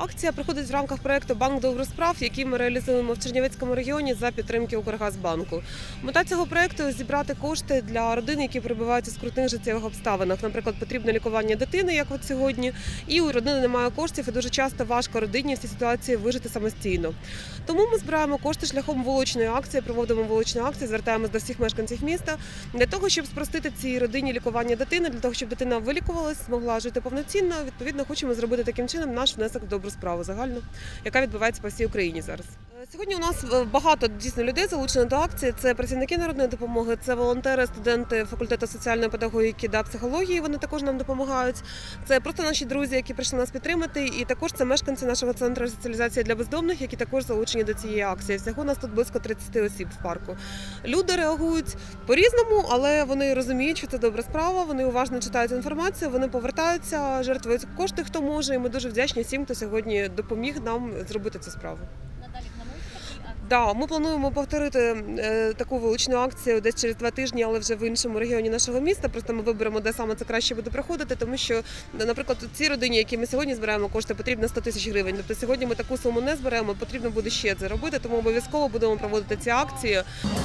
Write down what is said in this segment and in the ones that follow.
Акція проходить в рамках проєкту «Банк добрих справ», який ми реалізуємо в Чернівецькому регіоні за підтримки Укргазбанку. Мета цього проєкту – зібрати кошти для родин, які перебувають у скрутних життєвих обставинах. Наприклад, потрібне лікування дитини, як от сьогодні, і у родини немає коштів, і дуже часто важко родині в цій ситуації вижити самостійно. Тому ми збираємо кошти шляхом вуличної акції, проводимо вуличну акцію, звертаємось до всіх мешканців міста для того, щоб спростити цій родині лікування дитини, для того, щоб дитина вилікувалась, змогла жити повноцінно. Відповідно, хочемо зробити таким чином наш внесок в добру справу загальну, яка відбувається по всій Україні зараз. Сьогодні у нас багато дійсно людей залучено до акції. Це працівники народної допомоги, це волонтери, студенти факультету соціальної педагогіки та психології, вони також нам допомагають. Це просто наші друзі, які прийшли нас підтримати, і також це мешканці нашого центру соціалізації для бездомних, які також залучені до цієї акції. Всього у нас тут близько 30 осіб в парку. Люди реагують по-різному, але вони розуміють, що це добра справа, вони уважно читають інформацію, вони повертаються, жертвують кошти, хто може, і ми дуже вдячні всім, хто сьогодні допоміг нам зробити цю справу. Да, ми плануємо повторити таку вуличну акцію десь через 2 тижні, але вже в іншому регіоні нашого міста. Просто ми виберемо, де саме це краще буде проходити, тому що, наприклад, цій родині, які ми сьогодні збираємо кошти, потрібно 100 тисяч гривень. Тобто сьогодні ми таку суму не зберемо, потрібно буде ще це робити, тому обов'язково будемо проводити ці акції.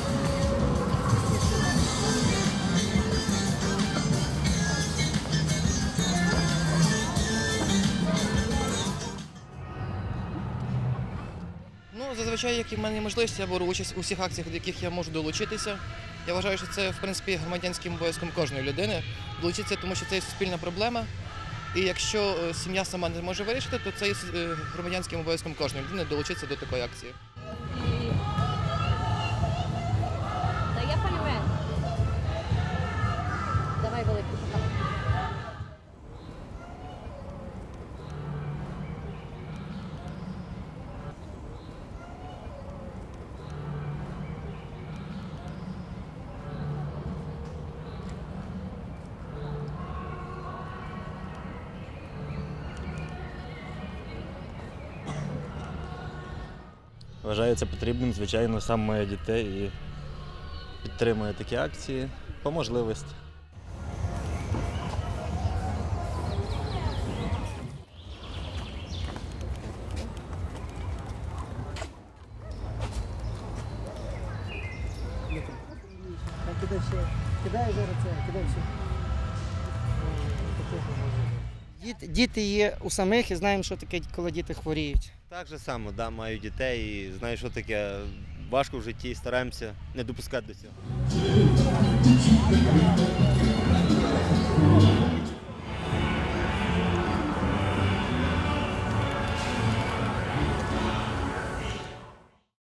Зазвичай, як і в мене є можливість, я беру участь у всіх акціях, до яких я можу долучитися. Я вважаю, що це, в принципі, громадянським обов'язком кожної людини долучитися, тому що це є суспільна проблема. І якщо сім'я сама не може вирішити, то це є громадянським обов'язком кожної людини долучитися до такої акції. Давай великий. Вважаю це потрібним, звичайно, сам маю дітей і підтримую такі акції по можливості. Кидай зараз це, кидай все. Діти є у самих і знаємо, що таке, коли діти хворіють. Так же само, да, маю дітей і знаю, що таке важко в житті, стараємося не допускати до цього.